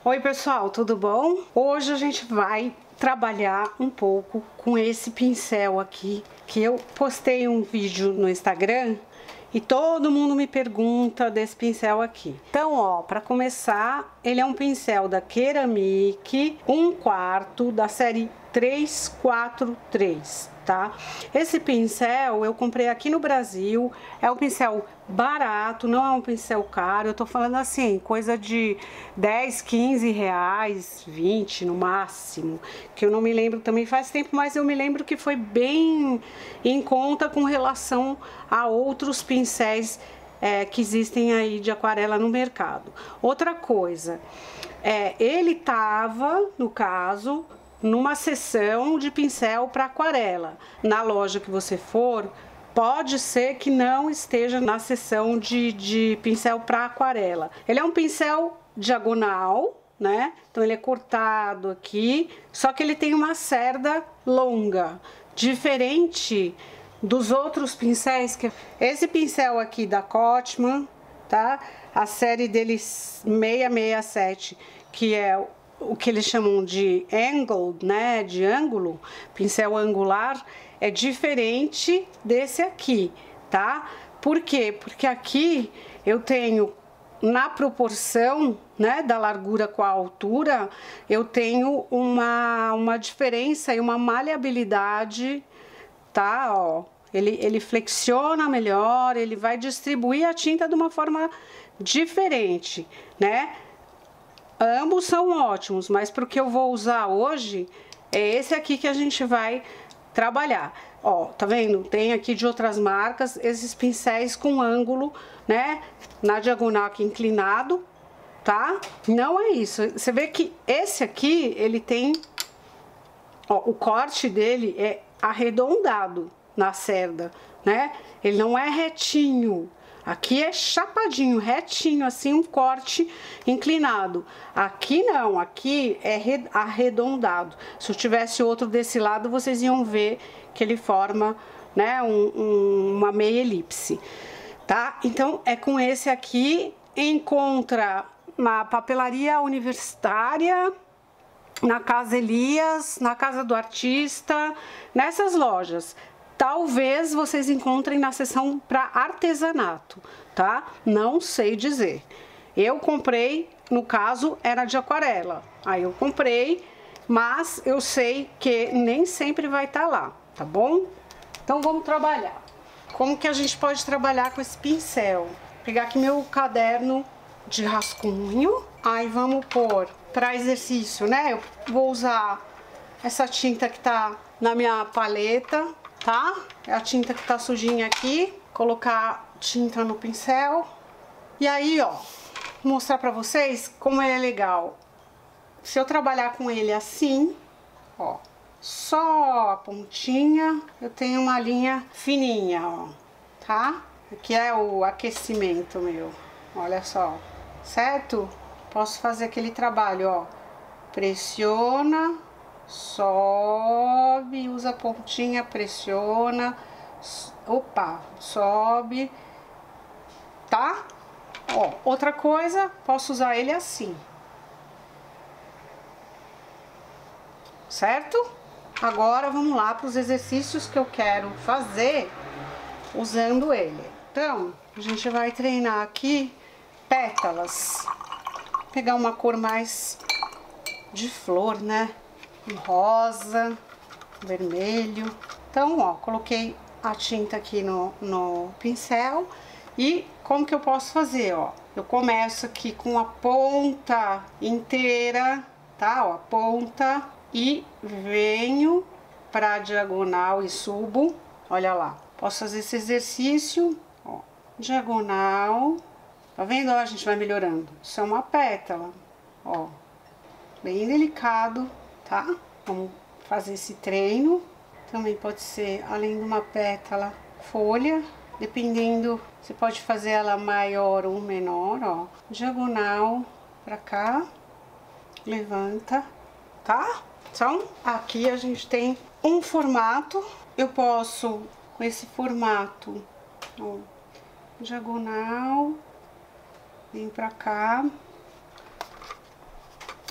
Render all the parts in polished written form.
Oi pessoal, tudo bom? Hoje a gente vai trabalhar um pouco com esse pincel aqui, que eu postei um vídeo no Instagram e todo mundo me pergunta desse pincel aqui. Então, ó, para começar, ele é um pincel da Ceramic 1/4 da série 343, tá? Esse pincel eu comprei aqui no Brasil, é um pincel barato, não é um pincel caro, eu tô falando assim, coisa de 10, 15 reais, 20 no máximo, que eu não me lembro também faz tempo, mas eu me lembro que foi bem em conta com relação a outros pincéis que existem aí de aquarela no mercado. Outra coisa, ele tava, no caso, numa seção de pincel para aquarela. Na loja que você for, pode ser que não esteja na seção de pincel para aquarela. Ele é um pincel diagonal, né? Então ele é cortado aqui, só que ele tem uma cerda longa, diferente dos outros pincéis. Esse pincel aqui da Cotman, tá? A série deles 667, que é o que eles chamam de angle, né, de ângulo, pincel angular, é diferente desse aqui, tá? Por quê? Porque aqui eu tenho, na proporção, né, da largura com a altura, eu tenho uma diferença e uma maleabilidade, tá? Ó, ele flexiona melhor, ele vai distribuir a tinta de uma forma diferente, né? Ambos são ótimos, mas para o que eu vou usar hoje, é esse aqui que a gente vai trabalhar. Ó, tá vendo? Tem aqui de outras marcas esses pincéis com ângulo, né? Na diagonal aqui inclinado, tá? Não é isso. Você vê que esse aqui, ele tem... Ó, o corte dele é arredondado na cerda, né? Ele não é retinho. Aqui é chapadinho, retinho, assim, um corte inclinado. Aqui não, aqui é arredondado. Se eu tivesse outro desse lado, vocês iam ver que ele forma, né, uma meia elipse, tá? Então, é com esse aqui, encontra na papelaria universitária, na Casa Elias, na Casa do Artista, nessas lojas. Talvez vocês encontrem na seção para artesanato, tá? Não sei dizer. Eu comprei, no caso, era de aquarela. Aí eu comprei, mas eu sei que nem sempre vai estar lá, tá bom? Então vamos trabalhar. Como que a gente pode trabalhar com esse pincel? Vou pegar aqui meu caderno de rascunho. Aí vamos pôr para exercício, né? Eu vou usar essa tinta que tá na minha paleta, tá? É a tinta que tá sujinha aqui. Colocar tinta no pincel. E aí, ó, vou mostrar pra vocês como ele é legal. Se eu trabalhar com ele assim, ó, só a pontinha, eu tenho uma linha fininha, ó, tá? Aqui é o aquecimento meu, olha só, certo? Posso fazer aquele trabalho, ó, pressiona, sobe, usa a pontinha, pressiona, opa, sobe, tá? Ó, outra coisa, posso usar ele assim, certo? Agora vamos lá para os exercícios que eu quero fazer usando ele. Então, a gente vai treinar aqui pétalas, pegar uma cor mais de flor, né? Rosa, vermelho. Então, ó, coloquei a tinta aqui no pincel. E como que eu posso fazer, ó? Eu começo aqui com a ponta inteira, tá? Ó, a ponta, e venho pra diagonal e subo. Olha lá, posso fazer esse exercício, ó, diagonal. Tá vendo? Ó, a gente vai melhorando. Isso é uma pétala, ó, bem delicado, tá? Vamos fazer esse treino. Também pode ser, além de uma pétala, folha, dependendo, você pode fazer ela maior ou menor, ó. Diagonal pra cá, levanta, tá? Então, aqui a gente tem um formato. Eu posso, com esse formato, ó, diagonal, vem pra cá,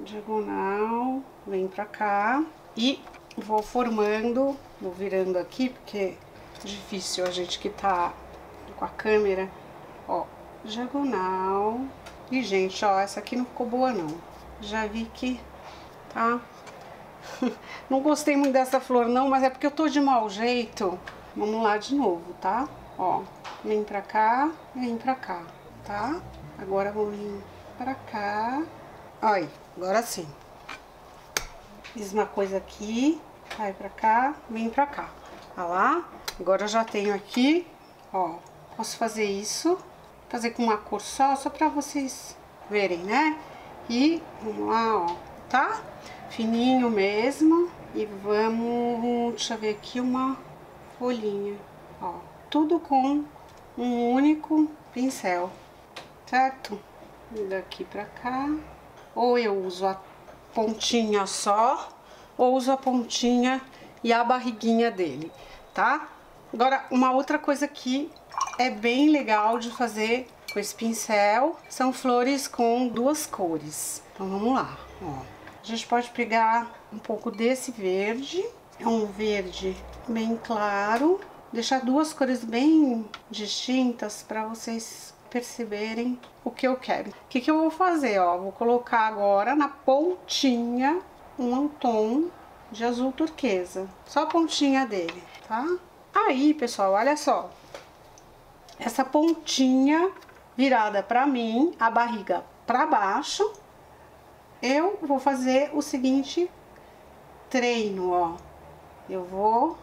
diagonal, vem pra cá e vou formando, vou virando aqui, porque é difícil a gente que tá com a câmera, ó, diagonal. E, gente, ó, essa aqui não ficou boa, não. Já vi que tá... Não gostei muito dessa flor, não, mas é porque eu tô de mau jeito. Vamos lá de novo, tá? Ó, vem pra cá, tá? Agora vou vir pra cá. Aí, agora sim. Mesma coisa aqui, vai pra cá, vem pra cá. Olha lá, agora eu já tenho aqui, ó, posso fazer isso, fazer com uma cor só pra vocês verem, né? E vamos lá, ó, tá? Fininho mesmo. E vamos, deixa eu ver aqui, uma folhinha, ó, tudo com um único pincel, certo? Daqui pra cá, ou eu uso a pontinha só, ou uso a pontinha e a barriguinha dele, tá? Agora, uma outra coisa que é bem legal de fazer com esse pincel, são flores com duas cores. Então, vamos lá, ó. A gente pode pegar um pouco desse verde, é um verde bem claro, deixar duas cores bem distintas para vocês perceberem o que eu quero. O que eu vou fazer, ó, vou colocar agora na pontinha um tom de azul turquesa, só a pontinha dele, tá? Aí, pessoal, olha só, essa pontinha virada para mim, a barriga para baixo, eu vou fazer o seguinte treino, ó. Eu vou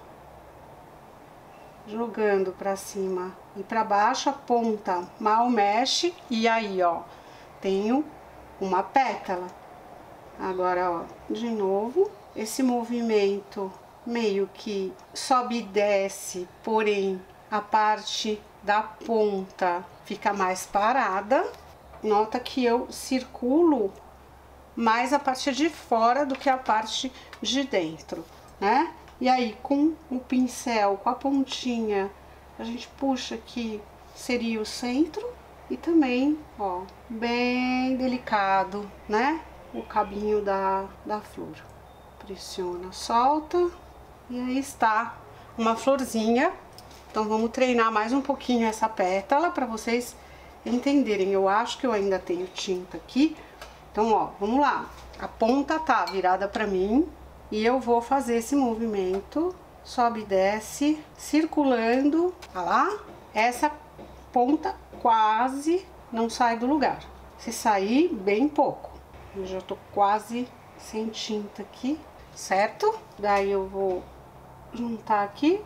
jogando pra cima e pra baixo, a ponta mal mexe, e aí, ó, tenho uma pétala. Agora, ó, de novo, esse movimento meio que sobe e desce, porém, a parte da ponta fica mais parada. Nota que eu circulo mais a parte de fora do que a parte de dentro, né? E aí, com o pincel, com a pontinha, a gente puxa aqui, seria o centro. E também, ó, bem delicado, né? O cabinho da flor. Pressiona, solta. E aí está uma florzinha. Então, vamos treinar mais um pouquinho essa pétala para vocês entenderem. Eu acho que eu ainda tenho tinta aqui. Então, ó, vamos lá. A ponta tá virada pra mim e eu vou fazer esse movimento, sobe e desce, circulando, olha lá. Essa ponta quase não sai do lugar. Se sair, bem pouco. Eu já tô quase sem tinta aqui, certo? Daí eu vou juntar aqui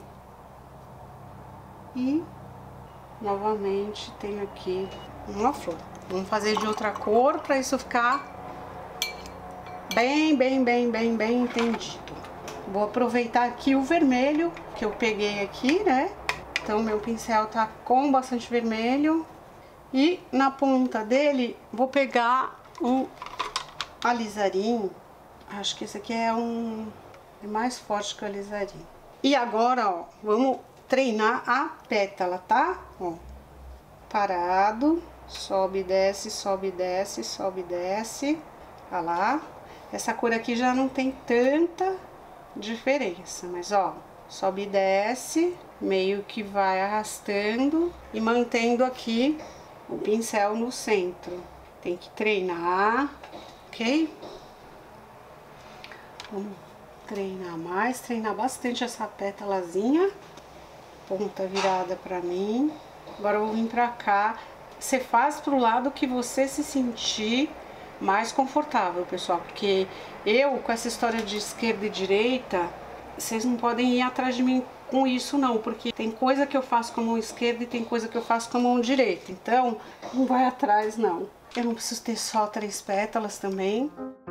e novamente tenho aqui uma flor. Vamos fazer de outra cor para isso ficar bem entendido. Vou aproveitar aqui o vermelho que eu peguei aqui, né? Então, meu pincel tá com bastante vermelho. E na ponta dele, vou pegar um alizarim. Acho que esse aqui é mais forte que o alizarim. E agora, ó, vamos treinar a pétala, tá? Ó, parado. Sobe, desce, sobe, desce, sobe, desce. Olha lá. Essa cor aqui já não tem tanta diferença, mas ó, sobe e desce, meio que vai arrastando e mantendo aqui o pincel no centro. Tem que treinar, ok? Vamos treinar mais, treinar bastante essa pétalazinha. Ponta virada pra mim. Agora eu vou vir pra cá. Você faz pro lado que você se sentir mais confortável, pessoal, porque eu, com essa história de esquerda e direita, vocês não podem ir atrás de mim com isso não, porque tem coisa que eu faço com a mão esquerda e tem coisa que eu faço com a mão direita, então não vai atrás não. Eu não preciso ter só 3 pétalas também.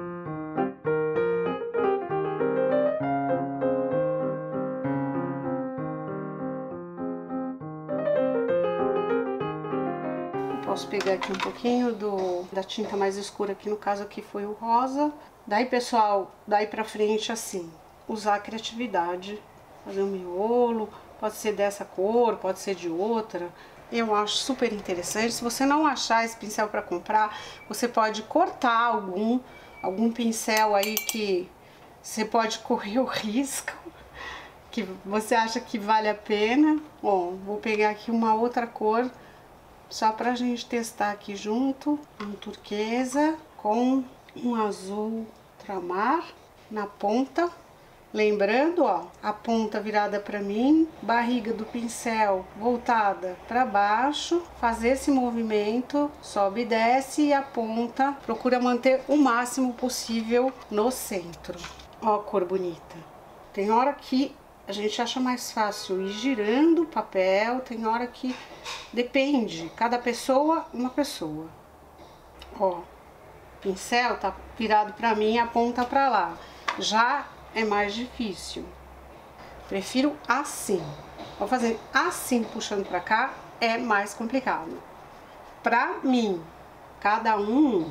Posso pegar aqui um pouquinho da tinta mais escura, aqui no caso aqui foi o rosa. Daí, pessoal, daí pra frente, assim, usar a criatividade, fazer um miolo, pode ser dessa cor, pode ser de outra, Eu acho super interessante. Se você não achar esse pincel para comprar, você pode cortar algum pincel aí que você pode correr o risco, que você acha que vale a pena. Bom, vou pegar aqui uma outra cor, só pra gente testar aqui junto. Um turquesa com um azul ultramar na ponta. Lembrando, ó, a ponta virada para mim, barriga do pincel voltada para baixo, fazer esse movimento, sobe e desce, e a ponta procura manter o máximo possível no centro. Ó, a cor bonita. Tem hora que a gente acha mais fácil ir girando o papel, tem hora que depende, cada pessoa, uma pessoa. Ó, o pincel tá virado para mim, a ponta para lá. Já é mais difícil. Prefiro assim. Vou fazer assim, puxando para cá, é mais complicado. Pra mim, cada um.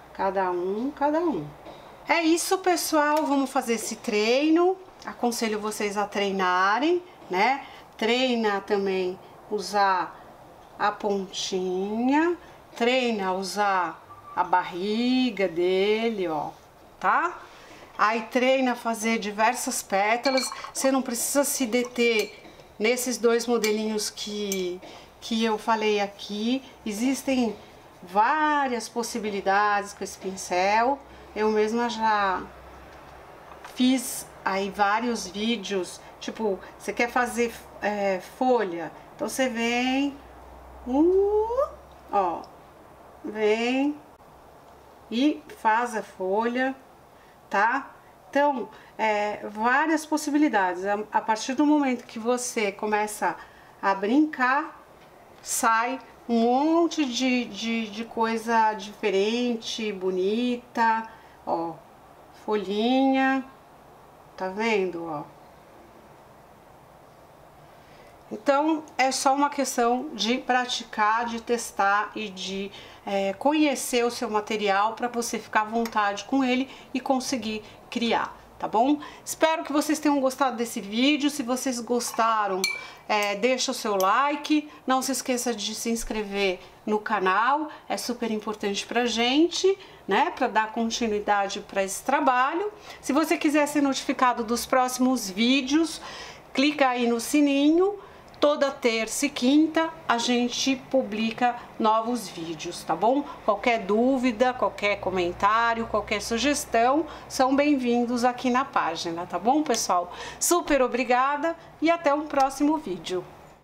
É isso, pessoal. Vamos fazer esse treino. Aconselho vocês a treinarem, né? Treina também usar a pontinha, treina usar a barriga dele, ó, tá? Aí treina a fazer diversas pétalas. Você não precisa se deter nesses dois modelinhos que eu falei aqui. Existem várias possibilidades com esse pincel. Eu mesma já fiz aí vários vídeos. Tipo, você quer fazer folha, então você vem, ó, vem e faz a folha, tá? Então, várias possibilidades. A partir do momento que você começa a brincar, sai um monte de coisa diferente, bonita, ó, folhinha, tá vendo, ó? Então, é só uma questão de praticar, de testar e de conhecer o seu material para você ficar à vontade com ele e conseguir criar, tá bom? Espero que vocês tenham gostado desse vídeo. Se vocês gostaram, deixa o seu like. Não se esqueça de se inscrever no canal, é super importante pra gente, né? Para dar continuidade para esse trabalho. Se você quiser ser notificado dos próximos vídeos, clica aí no sininho. Toda terça e quinta a gente publica novos vídeos, tá bom? Qualquer dúvida, qualquer comentário, qualquer sugestão, são bem-vindos aqui na página, tá bom, pessoal? Super obrigada e até um próximo vídeo.